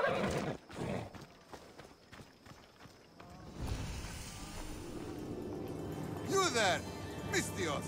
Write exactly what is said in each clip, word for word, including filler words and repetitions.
You there, Misthios!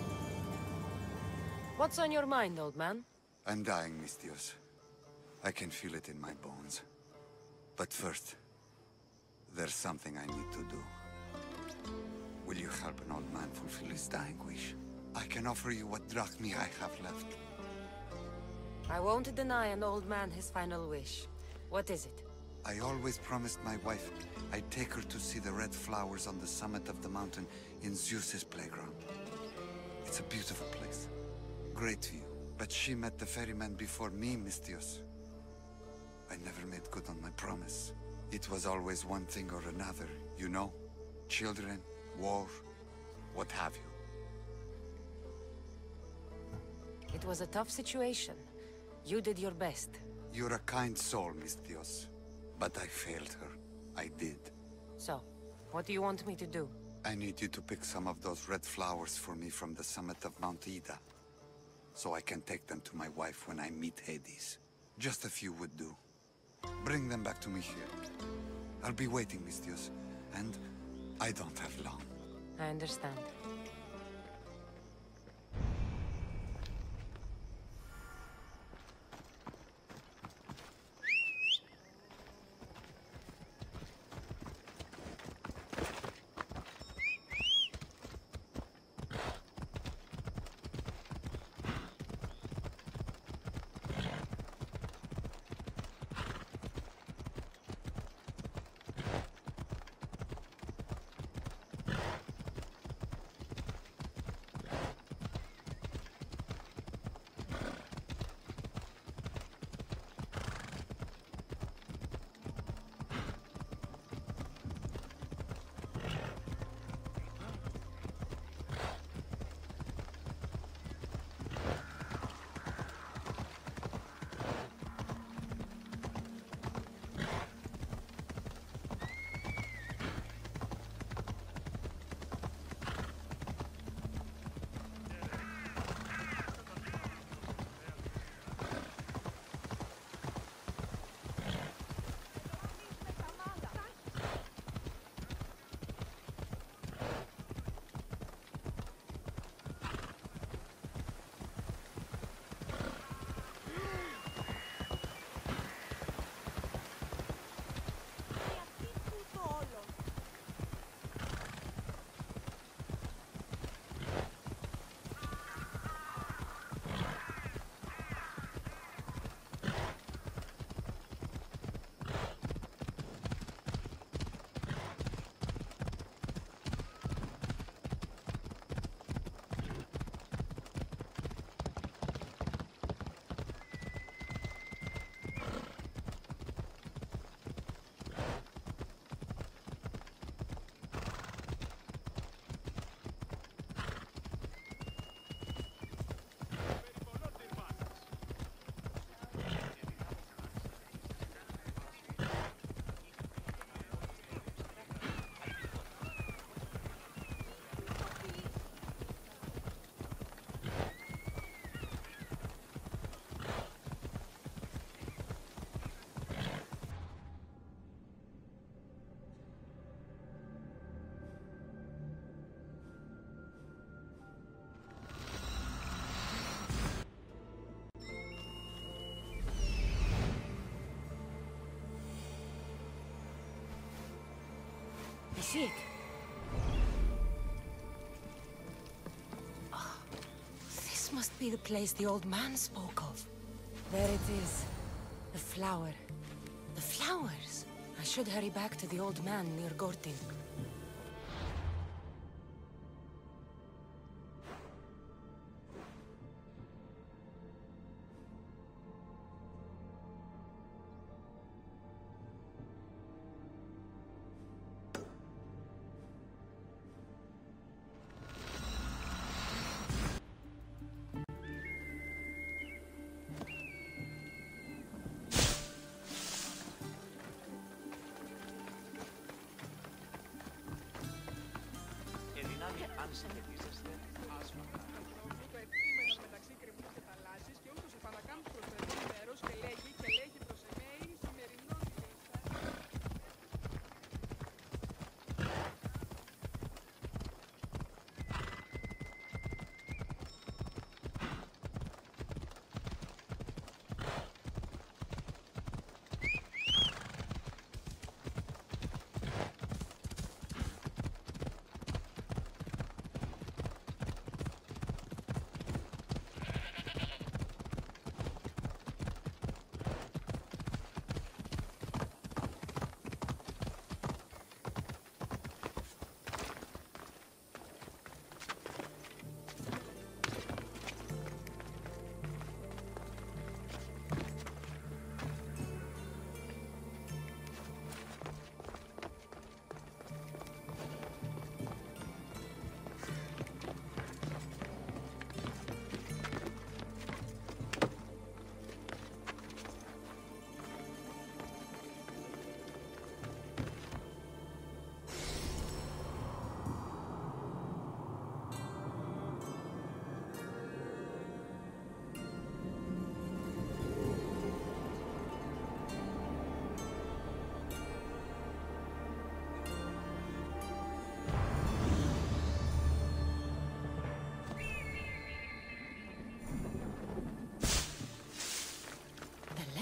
What's on your mind, old man? I'm dying, Misthios. I can feel it in my bones. But first, there's something I need to do. Will you help an old man fulfill his dying wish? I can offer you what drachmi I have left. I won't deny an old man his final wish. What is it? I always promised my wife I'd take her to see the red flowers on the summit of the mountain in Zeus's playground. It's a beautiful place. Great view. But she met the ferryman before me, Misthios. I never made good on my promise. It was always one thing or another, you know? Children, war, what have you. It was a tough situation. You did your best. You're a kind soul, Misthios. But I failed her. I did. So, what do you want me to do? I need you to pick some of those red flowers for me from the summit of Mount Ida, so I can take them to my wife when I meet Hades. Just a few would do. Bring them back to me here. I'll be waiting, Misthios, and I don't have long. I understand. I see it. Oh, this must be the place the old man spoke of. There it is. The flower. The flowers. I should hurry back to the old man near Gortin. Αν συνηθίζεστε, άσφαλα. Το επίμενο μεταξύ κρυμμού και θαλάσσης και ούτως επανακάμπτει προς το εδώ μέρος και λέγει και λέγει προς εμέ σημερινό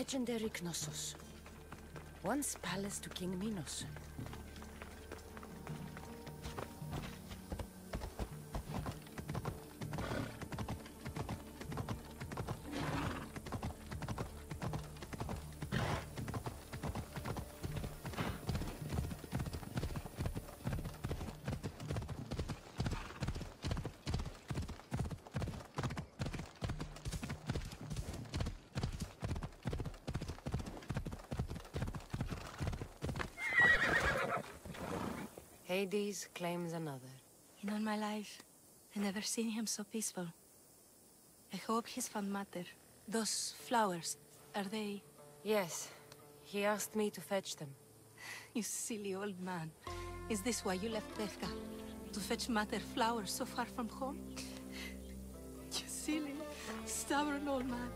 legendary Knossos. Once palace to King Minos. Hades claims another. In all my life, I never seen him so peaceful. I hope he's found Mater. Those flowers, are they... Yes. He asked me to fetch them. You silly old man. Is this why you left Befka? To fetch Mater flowers so far from home? You silly, stubborn old man.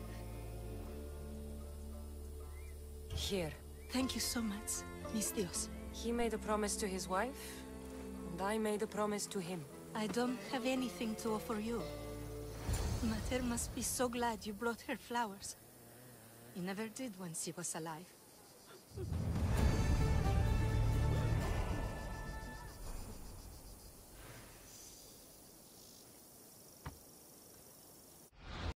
Here. Thank you so much, Misthios. He made a promise to his wife, and I made a promise to him. I don't have anything to offer you. Mater must be so glad you brought her flowers. You never did when she was alive.